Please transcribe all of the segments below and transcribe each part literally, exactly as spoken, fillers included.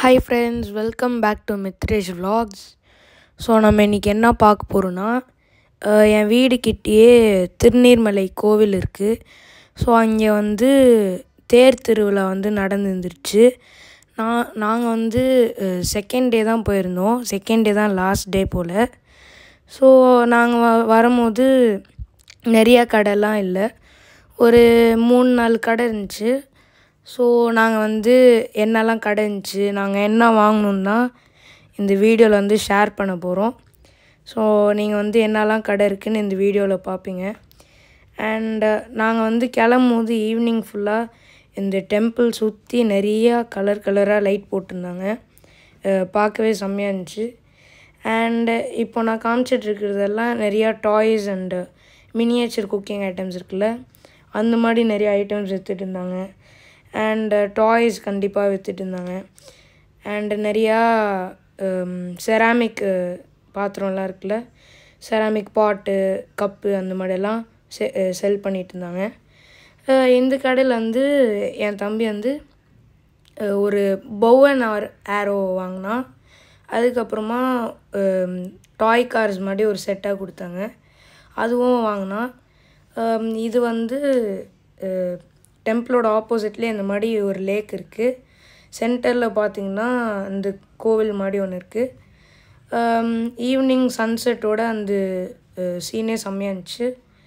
Hi friends, welcome back to Mithresh Vlogs. So நம்ம இன்றைக்கி என்ன பார்க்க போகிறோன்னா, என் வீடு கிட்டேயே திருநீர்மலை கோவில் இருக்குது. ஸோ அங்கே வந்து தேர் திருவிழா வந்து நடந்துருந்துருச்சு. நான் நாங்கள் வந்து செகண்ட் டே தான் போயிருந்தோம். செகண்ட் டே தான் லாஸ்ட் டே போல். ஸோ நாங்கள் வ வரும்போது நிறையா கடைலாம் இல்லை, ஒரு மூணு நாலு கடை இருந்துச்சு. ஸோ நாங்கள் வந்து என்னெல்லாம் கடை இருந்துச்சு, நாங்கள் என்ன வாங்கணுன்னு தான் இந்த வீடியோவில் வந்து ஷேர் பண்ண போகிறோம். ஸோ நீங்கள் வந்து என்னெல்லாம் கடை இருக்குதுன்னு இந்த வீடியோவில் பார்ப்பீங்க. அண்டு நாங்கள் வந்து கிளம்பும்போது ஈவினிங் ஃபுல்லாக இந்த டெம்பிள் சுற்றி நிறையா கலர் கலராக லைட் போட்டிருந்தாங்க. பார்க்கவே செம்மையாக இருந்துச்சு. அண்டு இப்போ நான் காமிச்சிட்ருக்கிறதெல்லாம் நிறையா toys and miniature cooking items இருக்குல்ல, அந்த மாதிரி நிறைய ஐட்டம்ஸ் விற்றுட்டு இருந்தாங்க. அண்டு டாய்ஸ் கண்டிப்பாக விற்றுட்டு இருந்தாங்க. அண்டு நிறையா செராமிக் பாத்திரம்லாம் இருக்குல்ல, செராமிக் பாட்டு, கப்பு, அந்த மாதிரியெல்லாம் செ செல் பண்ணிகிட்டு இருந்தாங்க. இந்த கடையில் வந்து என் தம்பி வந்து ஒரு பவ் அண்ட் ஆர் ஆரோ வாங்கினான். அதுக்கப்புறமா டாய் கார்ஸ் மாதிரி ஒரு செட்டாக கொடுத்தாங்க, அதுவும் வாங்கினான். இது வந்து டெம்பிளோட ஆப்போசிட்லேயே இந்த மாதிரி ஒரு லேக் இருக்குது. சென்டரில் பார்த்திங்கன்னா அந்த கோவில் மாதிரி ஒன்று இருக்குது. ஈவினிங் சன்செட்டோட அந்த சீனே செம்மையாக இருந்துச்சு.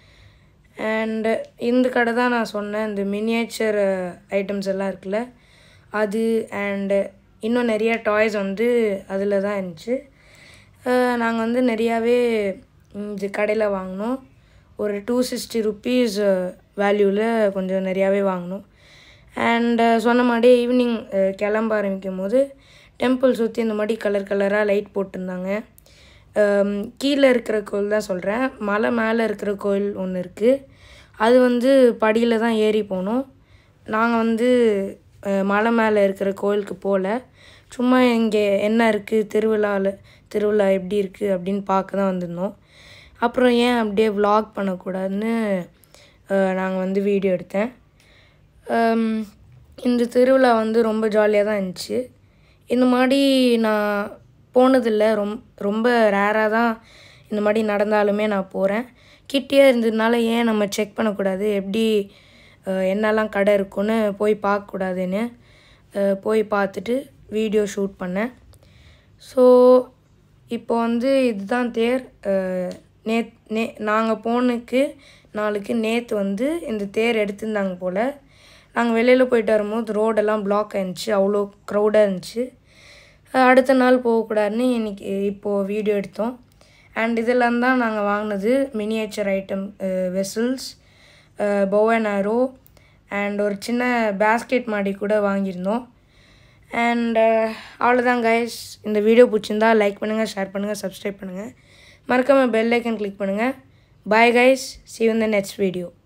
அண்டு இந்த கடை தான் நான் சொன்னேன், இந்த மினியேச்சர் ஐட்டம்ஸ் எல்லாம் இருக்குல்ல அது. அண்டு இன்னும் நிறையா டாய்ஸ் வந்து அதில் தான் இருந்துச்சு. நாங்கள் வந்து நிறையாவே இந்த கடையில் வாங்கினோம். ஒரு டூ சிக்ஸ்டி ருப்பீஸ் வேல்யூவில் கொஞ்சம் நிறையாவே வாங்கினோம். அண்டு சொன்ன மாதிரி ஈவினிங் கிளம்ப ஆரம்பிக்கும் போது டெம்பிள் சுற்றி இந்த மாதிரி கலர் கலராக லைட் போட்டிருந்தாங்க. கீழே இருக்கிற கோயில் தான் சொல்கிறேன், மலை மேலே இருக்கிற கோயில் ஒன்று இருக்குது. அது வந்து படியில் தான் ஏறி போகணும். நாங்கள் வந்து மலை மேலே இருக்கிற கோயிலுக்கு போகல, சும்மா இங்கே என்ன இருக்குது, திருவிழாவில் திருவிழா எப்படி இருக்குது அப்படின்னு பார்க்க தான் வந்திருந்தோம். அப்புறம் ஏன் அப்படியே விலாக் பண்ணக்கூடாதுன்னு நாங்கள் வந்து வீடியோ எடுத்தேன். இந்த திருவிழா வந்து ரொம்ப ஜாலியாக தான் இருந்துச்சு. இந்த மாதிரி நான் போனதில்லை, ரொம் ரொம்ப ரேராக தான் இந்த மாதிரி நடந்தாலுமே நான் போகிறேன். கிட்டே இருந்ததுனால ஏன் நம்ம செக் பண்ணக்கூடாது, எப்படி என்னெல்லாம் கடை இருக்குன்னு போய் பார்க்கக்கூடாதுன்னு போய் பார்த்துட்டு வீடியோ ஷூட் பண்ணேன். ஸோ இப்போ வந்து இதுதான் தேர். நேத் நே நாங்கள் போனதுக்கு நாளுக்கு நேற்று வந்து இந்த தேர் எடுத்திருந்தாங்க போல். நாங்கள் வெளியில் போயிட்டு வரும்போது ரோடெல்லாம் பிளாக் ஆயிருந்துச்சு, அவ்வளோ க்ரௌடாக இருந்துச்சு. அடுத்த நாள் போகக்கூடாதுன்னு இன்றைக்கி இப்போது வீடியோ எடுத்தோம். அண்ட் இதெல்லாம் தான் நாங்கள் வாங்கினது, miniature item, vessels, bow and arrow, and ஒரு சின்ன பேஸ்கெட் மாதிரி கூட வாங்கியிருந்தோம். அண்டு அவ்வளோதான் கைஸ். இந்த வீடியோ பிடிச்சிருந்தா லைக் பண்ணுங்கள், ஷேர் பண்ணுங்கள், சப்ஸ்கிரைப் பண்ணுங்கள், மறக்காமல் பெல் ஐக்கன் கிளிக் பண்ணுங்கள். Bye guys, see you in the next video.